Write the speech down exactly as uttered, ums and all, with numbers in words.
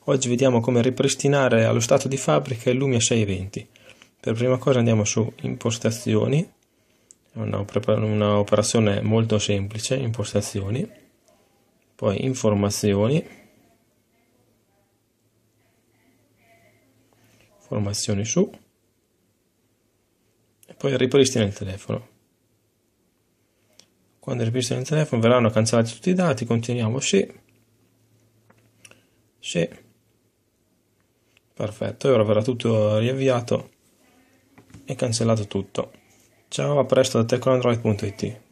Oggi vediamo come ripristinare allo stato di fabbrica il Lumia seicentoventi. Per prima cosa andiamo su impostazioni, è una, una operazione molto semplice, impostazioni, poi informazioni, informazioni su, e poi ripristina il telefono. Quando ripristina il telefono verranno cancellati tutti i dati, continuiamo sì, sì. Perfetto, e ora verrà tutto riavviato e cancellato tutto. Ciao, a presto da tecnoandroid punto it.